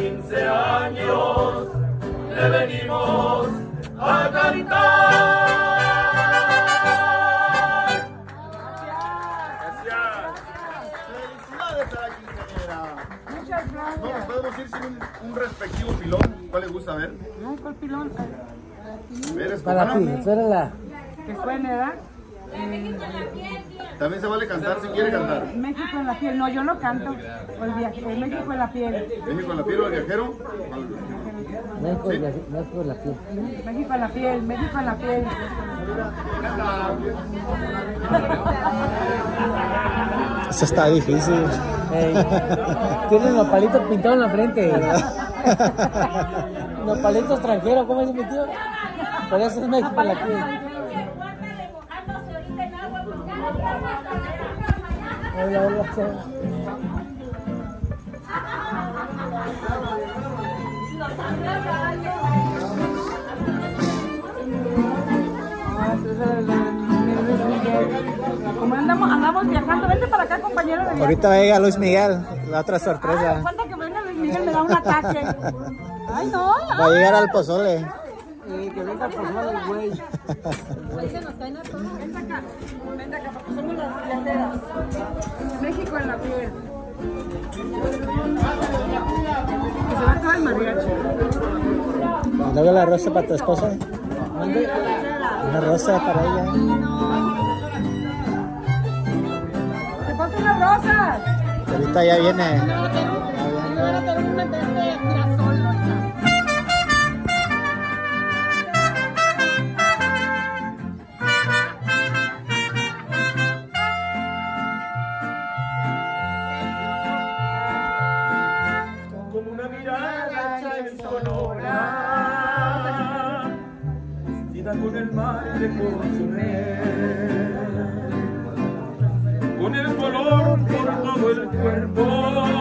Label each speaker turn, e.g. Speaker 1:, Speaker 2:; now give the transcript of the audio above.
Speaker 1: 15 años le venimos a cantar.
Speaker 2: Felicidades a la quinceañera.
Speaker 3: Muchas gracias.
Speaker 2: No, nos podemos ir sin un respectivo pilón. ¿Cuál les gusta ver?
Speaker 3: Ay, ¿cuál pilón?
Speaker 2: ¿Ver,
Speaker 4: Para ti, espérala.
Speaker 3: Que suene, ¿verdad?
Speaker 2: También se vale cantar si quiere cantar.
Speaker 3: México en la piel. No, yo no canto. O el viaje. México en la piel.
Speaker 2: México en la piel o el viajero.
Speaker 4: México en la piel.
Speaker 3: México en la piel. México en la piel.
Speaker 5: Eso está difícil.
Speaker 4: Tiene nopalitos pintados en la frente. Nopalito extranjero, ¿cómo dice mi tío? Por eso es México en la piel. Hola, hola.
Speaker 3: Como andamos viajando, vente para acá, compañero de viaje.
Speaker 5: Ahorita va a llegar Luis Miguel, la otra
Speaker 3: Ay,
Speaker 5: sorpresa.
Speaker 3: falta que venga Luis Miguel, me da un ataque. Ay, no.
Speaker 5: Va a llegar al pozole.
Speaker 4: Que venga por favor el güey.
Speaker 3: Vente acá, porque somos las viajeras. México en la piel. Que se va todo el mariachi.
Speaker 5: Luego la rosa para tu esposa. Una rosa para ella.
Speaker 3: ¡Te falta una rosa!
Speaker 5: Ahorita ya viene.
Speaker 1: Como una mirada hecha en Sonora, vestida con el mar de Cozumel, con el color por todo el cuerpo